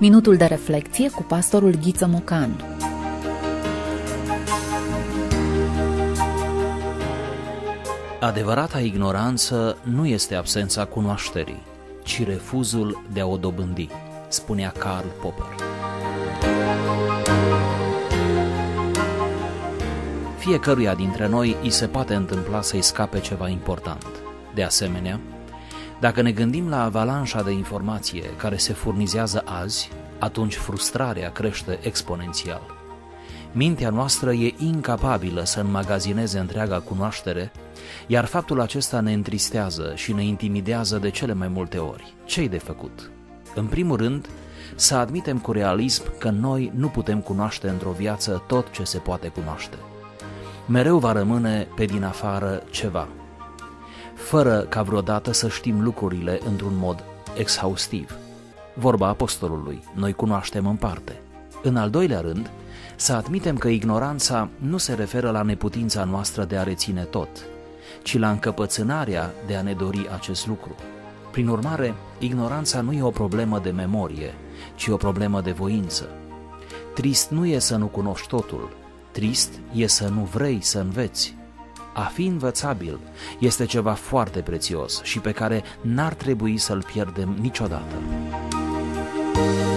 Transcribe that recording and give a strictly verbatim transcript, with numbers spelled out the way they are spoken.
Minutul de reflecție cu pastorul Ghiță Mocan. Adevărata ignoranță nu este absența cunoașterii, ci refuzul de a o dobândi, spunea Karl Popper. Fiecăruia dintre noi îi se poate întâmpla să-i scape ceva important. De asemenea, dacă ne gândim la avalanșa de informație care se furnizează azi, atunci frustrarea crește exponențial. Mintea noastră e incapabilă să înmagazineze întreaga cunoaștere, iar faptul acesta ne întristează și ne intimidează de cele mai multe ori. Ce-i de făcut? În primul rând, să admitem cu realism că noi nu putem cunoaște într-o viață tot ce se poate cunoaște. Mereu va rămâne pe din afară ceva, fără ca vreodată să știm lucrurile într-un mod exhaustiv. Vorba apostolului, noi cunoaștem în parte. În al doilea rând, să admitem că ignoranța nu se referă la neputința noastră de a reține tot, ci la încăpățânarea de a ne dori acest lucru. Prin urmare, ignoranța nu e o problemă de memorie, ci o problemă de voință. Trist nu e să nu cunoști totul, trist e să nu vrei să înveți. A fi învățabil este ceva foarte prețios și pe care n-ar trebui să-l pierdem niciodată.